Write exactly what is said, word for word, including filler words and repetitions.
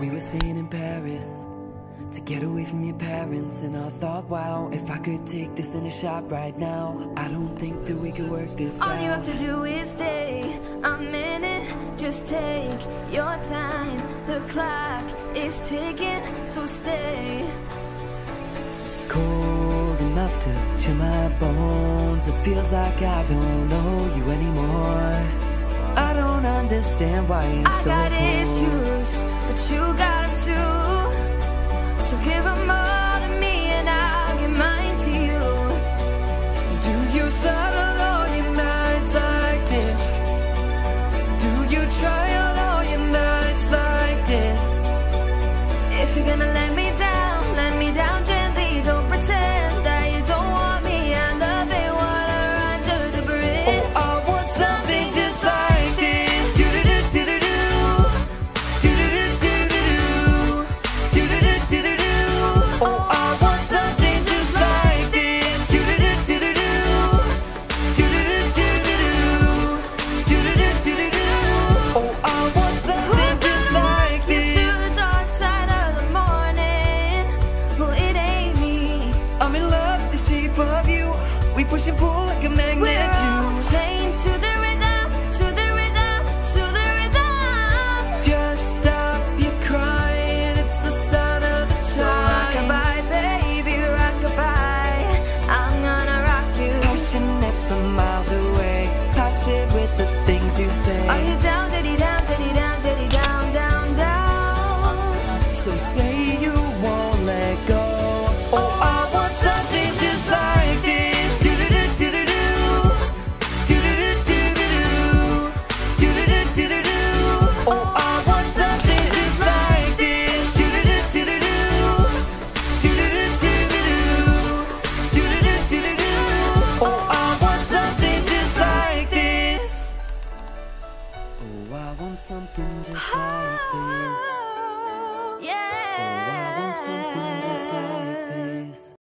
We were staying in Paris to get away from your parents, and I thought, wow, if I could take this in a shot right now, I don't think that we could work this All out. you have to do is stay a minute, just take your time. The clock is ticking, so stay. Cold enough to chill my bones. It feels like I don't know you anymore. I don't understand why you're I so got cold. issues, but you got them too. So give them all to me and I'll give mine to you. Do you settle all your nights like this? Do you try out all your nights like this? If you're gonna let me down, let me down gently. Don't pretend that you don't want me. I love it, water under the bridge. Oh, I want something just like this. Do do do do do do. Do do do do do do. Do do do do do do. Oh, I want something just like this. Do do do do do do. Do do do do do do. Do do do do do do. Oh, I want something just like You through this. the dark side of the morning. Well, it ain't me. I'm in love with the shape of you. We push and pull like a magnet We're all do. chained to the rhythm, to the rhythm, to the rhythm. Just stop your crying. It's the sign of the So rock-a-bye, baby, rock-a-bye. I'm gonna rock you. Passionate from miles away, passive with the things you say. Are you down, diddy down, diddy down, diddy down, down, down? So say you won't let go. Oh, I want something just like this. Do do do do do do. Do do do do do do. Do do do do do do. Oh, I want something just like this. Do do do do do do. Do do do do do do. Do do do do do do. Oh, I want something just like this. Oh, I want something just like this. Yeah. Oh, I want something just like